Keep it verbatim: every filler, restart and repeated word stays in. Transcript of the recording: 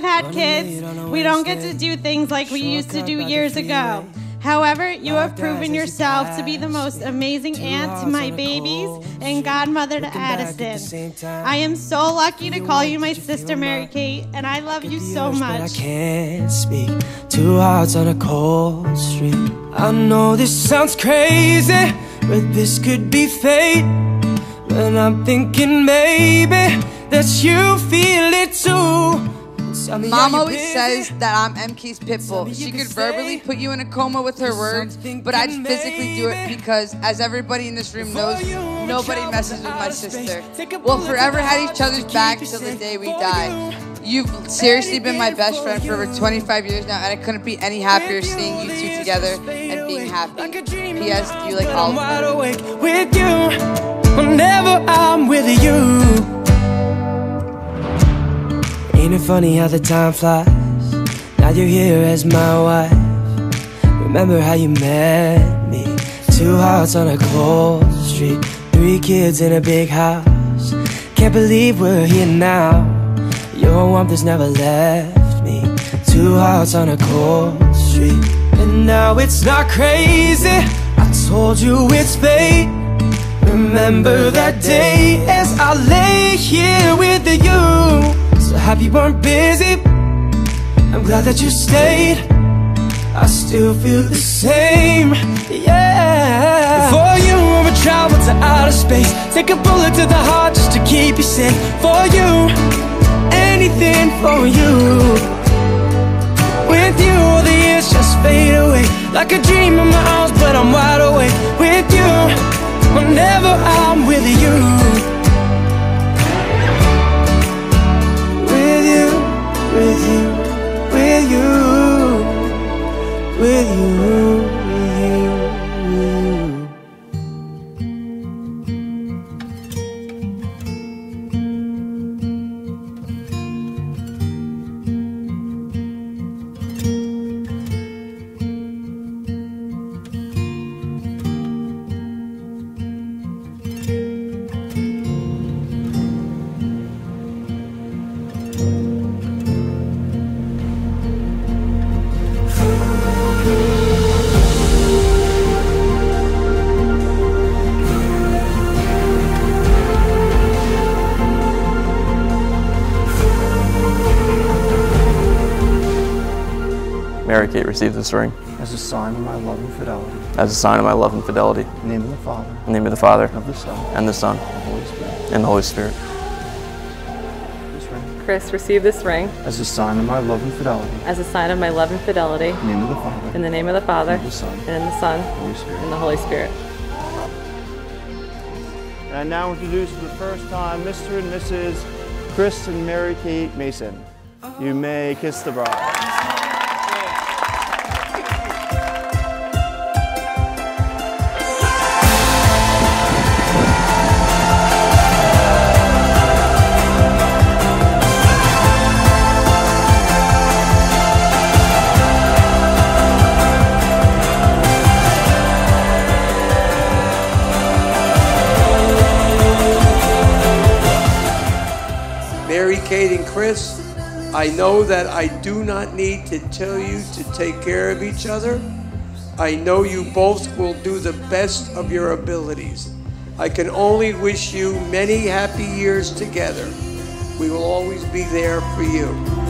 have had kids, we don't get to do things like we used to do years ago. However, you have proven yourself to be the most amazing aunt to my babies and godmother to Addison. I am so lucky to call you my sister, Mary Kate, and I love you so much. I can't speak. Two hearts on a cold street. I know this sounds crazy, but this could be fate. And I'm thinking maybe that you feel it too. Mom always says that I'm M K's pitbull. She could verbally put you in a coma with her words, but I'd physically do it because, as everybody in this room knows, nobody messes with my sister. We'll forever have each other's back till the day we die. You've seriously been my best friend for over twenty-five years now, and I couldn't be any happier seeing you two together and being happy. P S Do you like all of them? With you, whenever I'm with you. Ain't it funny how the time flies? Now you're here as my wife. Remember how you met me? Two hearts on a cold street, three kids in a big house. Can't believe we're here now. Your warmth has never left me. Two hearts on a cold street, and now it's not crazy. I told you it's fate. Remember that day as I lay here with you. So happy you weren't busy. I'm glad that you stayed. I still feel the same, yeah. For you, I would travel to outer space, take a bullet to the heart just to keep you safe. For you, anything for you. With you, all the years just fade away, like a dream in my arms, but I'm wide awake. With you, whenever I'm with you. With you, with you, with you, with you. Mary Kate received this ring as a sign of my love and fidelity. As a sign of my love and fidelity. In the name of the Father. In the name of the Father. Of the Son. And the Son. And the Holy Spirit. And the Holy Spirit. This ring. Chris, receive this ring as a sign of my love and fidelity. As a sign of my love and fidelity. In the name of the Father. In the name of the Father. And of the Son. And in the Son. And the Holy Spirit. And the Holy Spirit. And I now introduce for the first time Mister and Missus Chris and Mary Kate Mason. You may kiss the bride. Mary Kate and Chris, I know that I do not need to tell you to take care of each other. I know you both will do the best of your abilities. I can only wish you many happy years together. We will always be there for you.